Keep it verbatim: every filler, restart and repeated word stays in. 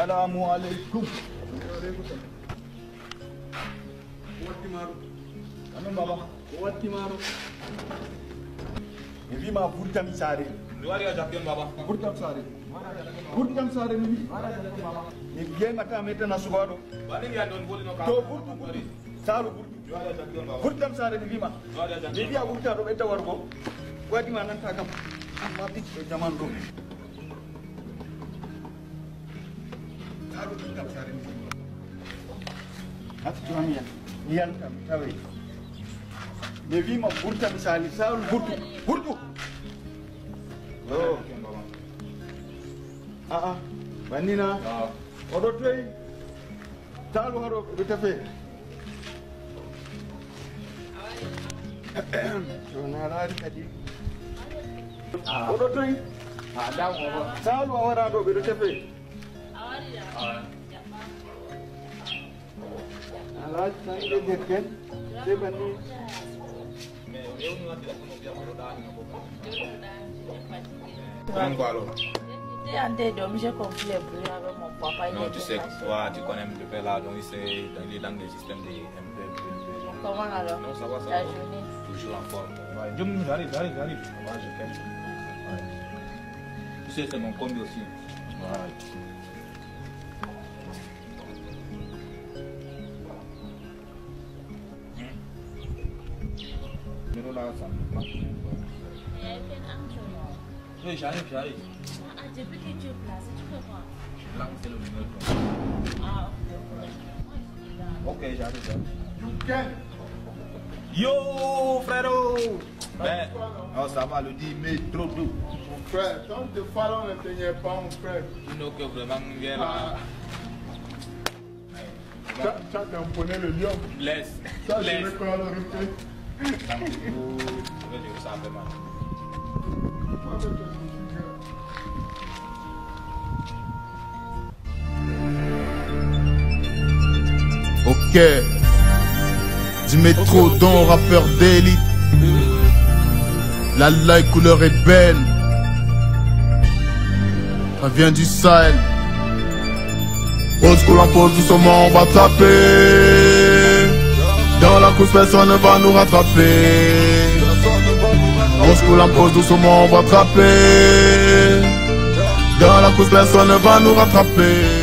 Assalamu alaikum. Amin baba. Wati maro. Evi ma burta mi sare. Luar ya japion baba. Burta sare. Burta sare mi. Ni biye mata meta na subado. Bani ya don boli no ka. To burtu burtu. Salu burtu. Luar ya japion baba. Burta sare ni bima. Luar ya japion. Ni biya burta do beta wargo. Wadi ma nan ta kam. Amma bi jaman do. Salu burta sare ni. At tuania. Niyan tam tawe. Ne bima burta misali salu burtu. Burtu. Oh. Ah ah. Banina. Ah. Odo toy. Talu haro bitafe. Sona rar kadi. Ah. Odo toy. Ah, da mo. Talu awara do bitafe. Awari da. Ah. Alas sai de dekken. Se bani. Me eu não ando com o biamo rodar no boca. Não qualo. Non, tu sais, toi, tu connais le père là, donc c'est dans les langues du système des M P. Comment alors? Non, ça va, ça La va. journée. Toujours en forme. Ouais, j'arrive, j'arrive, j'arrive. Ouais, je t'aime. Ouais. Tu sais, c'est mon combi aussi. Ouais. Mais là, ça me marche. Oui, j'arrive, j'arrive. Ah, depuis que tu es placé, tu peux voir. Là, c'est le numéro. Ah, Ok, j'arrive, j'arrive. Youken. Yo, frérot! Ben, oh, ça va, le dit, mais trop doux. Mon frère, quand te parlons ne tenait pas, mon frère. Tu know que vraiment, bien là. Ça, ça t'imponait le lion. Laisse. Ça, je Laisse. vais pas le refaire. Ça me dit, oh, je vais dire ça fait mal. Ok, du métro don rappeur d'élite. La light couleur est belle. Ça vient du Sahel. Old school en pause, doucement on va taper. Dans la course personne ne va nous rattraper. Old school en pause, doucement on va taper. Dans la course personne ne va nous rattraper.